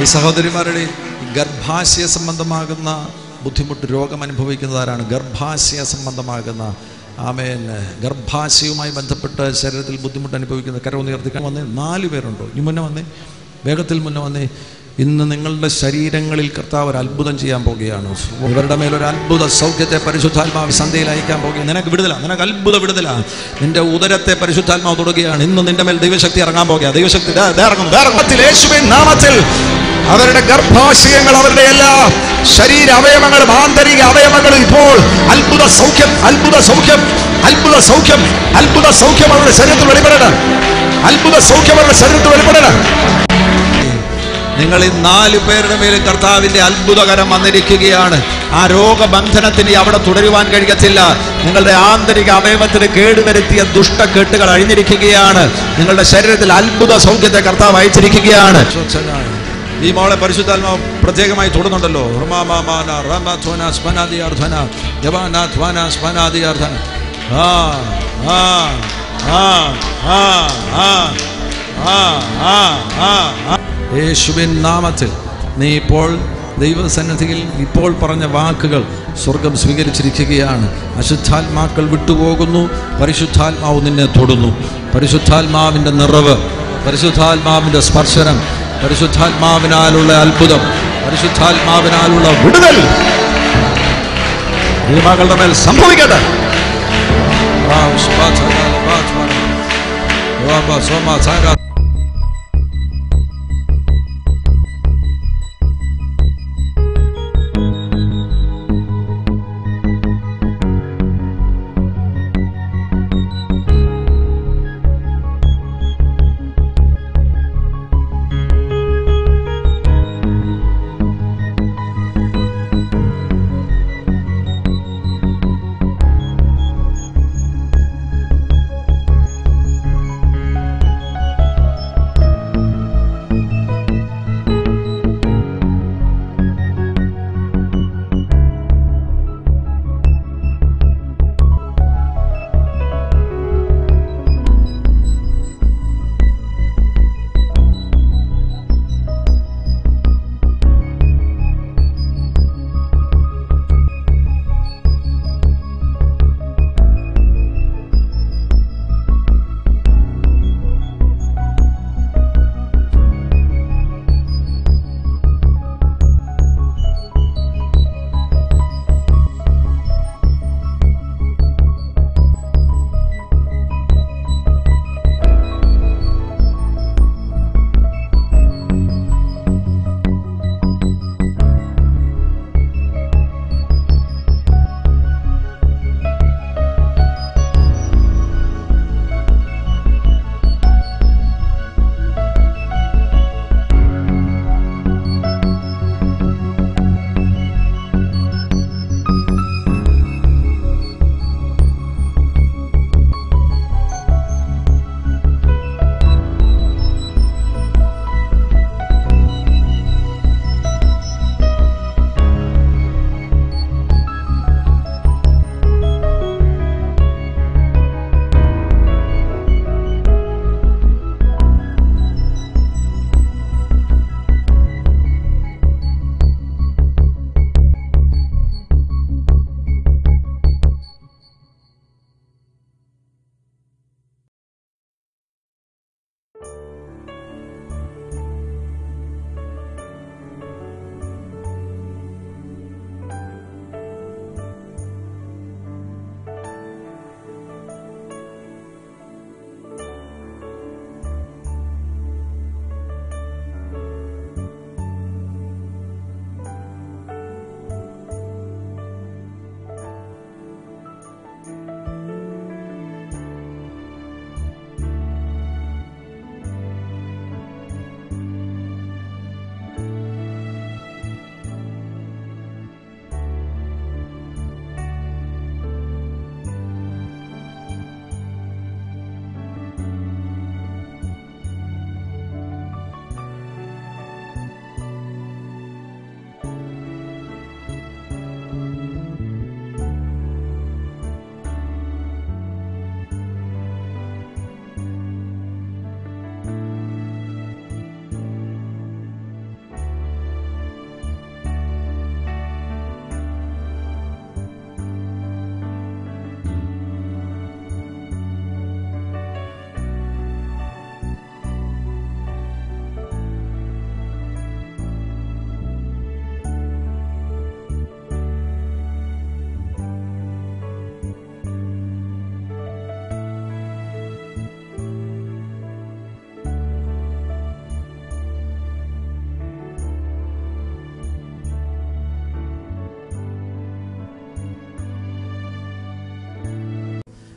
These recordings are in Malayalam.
ഈ സഹോദരിമാരുടെ ഗർഭാശയ സംബന്ധമാകുന്ന ബുദ്ധിമുട്ട് രോഗം അനുഭവിക്കുന്നതാരാണ്? ഗർഭാശയ സംബന്ധമാകുന്ന ആമേൻ, ഗർഭാശയവുമായി ബന്ധപ്പെട്ട് ശരീരത്തിൽ ബുദ്ധിമുട്ട് അനുഭവിക്കുന്ന കരവുയർത്തിക്കാൻ വന്നേ 4 പേരുണ്ടോ? ഇനി മുന്നേ വന്നേ, വേഗത്തിൽ മുന്നേ വന്നേ. ഇന്ന് നിങ്ങളുടെ ശരീരങ്ങളിൽ കർത്താവ് ഒരു അത്ഭുതം ചെയ്യാൻ പോകുകയാണ്. ഇവരുടെ മേലൊരു അത്ഭുത സൗഖ്യത്തെ പരിശുദ്ധാത്മാവ് സന്ധ്യയിൽ അയക്കാൻ പോകുകയാണ്. നിനക്ക് വിടുതല, നിനക്ക് അത്ഭുത വിടുതല. നിന്റെ ഉദരത്തെ പരിശുദ്ധാത്മാവ് തൊടുകയാണ്. ഇന്ന് നിന്റെ മേൽ ദൈവശക്തി ഇറങ്ങാൻ പോകുകയാണ്. ദൈവശക്തി യേശുവിൻ നാമത്തിൽ അവരുടെ ഗർഭാശയങ്ങൾ, അവരുടെ എല്ലാ ശരീര അവയവങ്ങളും ആന്തരിക അവയവങ്ങളും ഇപ്പോൾ അത്ഭുത സൗഖ്യം, അത്ഭുത സൗഖ്യം, അത്ഭുത സൗഖ്യം, അത്ഭുത സൗഖ്യം അവരുടെ ശരീരത്തിൽ വെളിപ്പെടണം. അത്ഭുത സൗഖ്യം അവരുടെ ശരീരത്തിൽ വെളിപ്പെടണം. നിങ്ങൾ ഈ 4 പേരുടെ മേലും കർത്താവിന്റെ അത്ഭുതകരം വന്നിരിക്കുകയാണ്. ആ രോഗബന്ധനത്തിന് അവിടെ തുടരുവാൻ കഴിയത്തില്ല. നിങ്ങളുടെ ആന്തരിക അവയവത്തിന് കേടുവരുത്തിയ ദുഷ്ടക്കെട്ടുകൾ അഴിഞ്ഞിരിക്കുകയാണ്. നിങ്ങളുടെ ശരീരത്തിൽ അത്ഭുത സൗഖ്യത്തെ കർത്താവ് അയച്ചിരിക്കുകയാണ്. ഈ മോളെ പരിശുദ്ധാത്മാവ് പ്രത്യേകമായി തൊടുന്നുണ്ടല്ലോ. യേശുവിൻ നാമത്തിൽ നീ ഇപ്പോൾ ദൈവസന്നിധിയിൽ ഇപ്പോൾ പറഞ്ഞ വാക്കുകൾ സ്വർഗം സ്വീകരിച്ചിരിക്കുകയാണ്. അശുദ്ധാത്മാക്കൾ വിട്ടുപോകുന്നു. പരിശുദ്ധാത്മാവ് നിന്നെ തൊടുന്നു. പരിശുദ്ധാത്മാവിൻ്റെ നിറവ്, പരിശുദ്ധാത്മാവിൻ്റെ സ്പർശനം, പരിശുദ്ധാത്മാവിനാലുള്ള അത്ഭുതം, പരിശുദ്ധാത്മാവിനാലുള്ള വിടുതൽ ഈ മകളുടെ മേൽ സംഭവിക്കട്ടെ.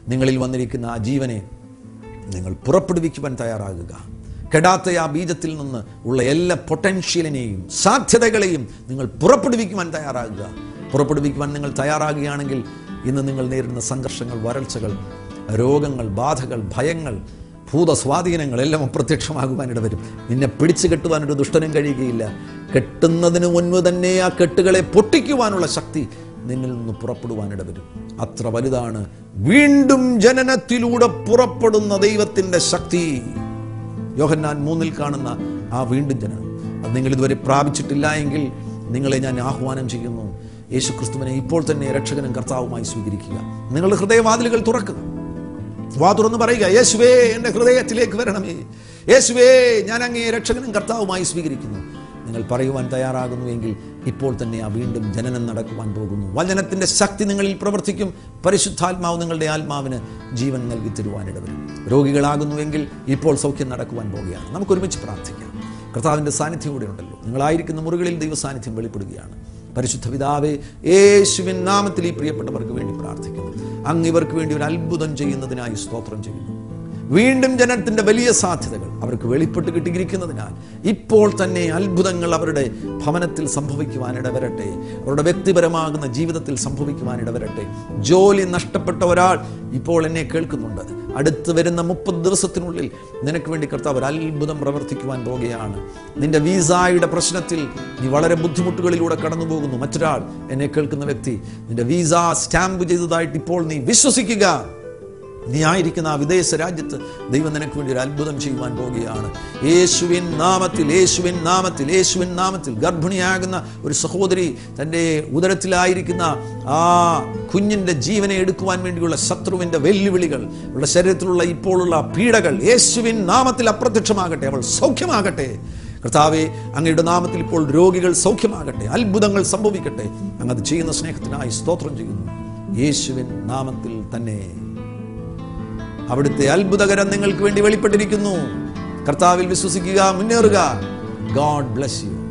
നിങ്ങളിൽ വന്നിരിക്കുന്ന ആ ജീവനെ നിങ്ങൾ പുറപ്പെടുവിക്കുവാൻ തയ്യാറാകുക. കെടാത്ത ആ ബീജത്തിൽ നിന്ന് ഉള്ള എല്ലാ പൊട്ടൻഷ്യലിനെയും സാധ്യതകളെയും നിങ്ങൾ പുറപ്പെടുവിക്കുവാൻ തയ്യാറാകുക. പുറപ്പെടുവിക്കുവാൻ നിങ്ങൾ തയ്യാറാകുകയാണെങ്കിൽ ഇന്ന് നിങ്ങൾ നേരിടുന്ന സംഘർഷങ്ങൾ, വരൾച്ചകൾ, രോഗങ്ങൾ, ബാധകൾ, ഭയങ്ങൾ, ഭൂതസ്വാധീനങ്ങൾ എല്ലാം അപ്രത്യക്ഷമാകുവാനിട വരും. നിന്നെ പിടിച്ചു കെട്ടുവാനൊരു ദുഷ്ടനും കഴിയുകയില്ല. കെട്ടുന്നതിന് മുൻപ് തന്നെ ആ കെട്ടുകളെ പൊട്ടിക്കുവാനുള്ള ശക്തി നിന്നിൽ നിന്ന് പുറപ്പെടുവാനിട വരും. അത്ര വലുതാണ് വീണ്ടും ജനനത്തിലൂടെ പുറപ്പെടുന്ന ദൈവത്തിൻ്റെ ശക്തി. യോഹന്നാൻ 3 കാണുന്ന ആ വീണ്ടും ജനനം, അത് നിങ്ങൾ ഇതുവരെ പ്രാപിച്ചിട്ടില്ല എങ്കിൽ നിങ്ങളെ ഞാൻ ആഹ്വാനം ചെയ്യുന്നു. യേശു ക്രിസ്തുവിനെ ഇപ്പോൾ തന്നെ രക്ഷകനും കർത്താവുമായി സ്വീകരിക്കുക. നിങ്ങളുടെ ഹൃദയവാതിലുകൾ തുറക്കുക. വാ തുറന്ന് പറയുക, യേശുവേ എൻ്റെ ഹൃദയത്തിലേക്ക് വരണമേ, യേശുവേ ഞാൻ അങ്ങേ രക്ഷകനും കർത്താവുമായി സ്വീകരിക്കുന്നു. നിങ്ങൾ പറയുവാൻ തയ്യാറാകുന്നുവെങ്കിൽ ഇപ്പോൾ തന്നെ ആ വീണ്ടും ജനനം നടക്കുവാൻ പോകുന്നു. വചനത്തിൻ്റെ ശക്തി നിങ്ങളിൽ പ്രവർത്തിക്കും. പരിശുദ്ധാത്മാവ് നിങ്ങളുടെ ആത്മാവിന് ജീവൻ നൽകി തരുവാനിടവരും. രോഗികളാകുന്നുവെങ്കിൽ ഇപ്പോൾ സൗഖ്യം നടക്കുവാൻ പോവുകയാണ്. നമുക്കൊരുമിച്ച് പ്രാർത്ഥിക്കാം. കർത്താവിൻ്റെ സാന്നിധ്യം കൂടെ ഉണ്ടല്ലോ. നിങ്ങളായിരിക്കുന്ന മുറികളിൽ ദൈവ സാന്നിധ്യം വെളിപ്പെടുകയാണ്. പരിശുദ്ധ പിതാവേ, യേശുവിൻ നാമത്തിൽ ഈ പ്രിയപ്പെട്ടവർക്ക് വേണ്ടി പ്രാർത്ഥിക്കുന്നു. അങ്ങ് ഇവർക്ക് വേണ്ടി ഒരു അത്ഭുതം ചെയ്യുന്നതിനായി സ്തോത്രം ചെയ്യുന്നു. വീണ്ടും ജനനത്തിൻ്റെ വലിയ സാധ്യതകൾ അവർക്ക് വെളിപ്പെട്ട് കിട്ടിയിരിക്കുന്നതിനാൽ ഇപ്പോൾ തന്നെ അത്ഭുതങ്ങൾ അവരുടെ ഭവനത്തിൽ സംഭവിക്കുവാനിടവരട്ടെ. അവരുടെ വ്യക്തിപരമാകുന്ന ജീവിതത്തിൽ സംഭവിക്കുവാനിടവരട്ടെ. ജോലി നഷ്ടപ്പെട്ട ഒരാൾ ഇപ്പോൾ എന്നെ കേൾക്കുന്നുണ്ട്. അടുത്ത് വരുന്ന 30 ദിവസത്തിനുള്ളിൽ നിനക്ക് വേണ്ടി കർത്താവ് ഒരു അത്ഭുതം പ്രവർത്തിക്കുവാൻ പോകുകയാണ്. നിന്റെ വീസായുടെ പ്രശ്നത്തിൽ നീ വളരെ ബുദ്ധിമുട്ടുകളിലൂടെ കടന്നു പോകുന്നു. മറ്റൊരാൾ എന്നെ കേൾക്കുന്ന വ്യക്തി നിന്റെ വീസ സ്റ്റാമ്പ് ചെയ്തതായിട്ട് ഇപ്പോൾ നീ വിശ്വസിക്കുക. നീ ആയിരിക്കുന്ന ആ വിദേശ രാജ്യത്ത് ദൈവം നിനക്ക് വേണ്ടി ഒരു അത്ഭുതം ചെയ്യുവാൻ പോകുകയാണ്. യേശുവിൻ നാമത്തിൽ, യേശുവിൻ നാമത്തിൽ, യേശുവിൻ നാമത്തിൽ. ഗർഭിണിയാകുന്ന ഒരു സഹോദരി തൻ്റെ ഉദരത്തിലായിരിക്കുന്ന ആ കുഞ്ഞിൻ്റെ ജീവനെ എടുക്കുവാൻ വേണ്ടിയുള്ള ശത്രുവിൻ്റെ വെല്ലുവിളികൾ, ഉള്ള ശരീരത്തിലുള്ള ഇപ്പോഴുള്ള പീഡകൾ യേശുവിൻ നാമത്തിൽ അപ്രത്യക്ഷമാകട്ടെ. അവൾ സൗഖ്യമാകട്ടെ. കർത്താവേ, അങ്ങയുടെ നാമത്തിൽ ഇപ്പോൾ രോഗികൾ സൗഖ്യമാകട്ടെ. അത്ഭുതങ്ങൾ സംഭവിക്കട്ടെ. അങ്ങത് ചെയ്യുന്ന സ്നേഹത്തിനായി സ്തോത്രം ചെയ്യുന്നു. യേശുവിൻ നാമത്തിൽ തന്നെ. അവിടുത്തെ അത്ഭുതകരം നിങ്ങൾക്ക് വേണ്ടി വെളിപ്പെട്ടിരിക്കുന്നു. കർത്താവിൽ വിശ്വസിക്കുക, മുന്നേറുക. God bless you.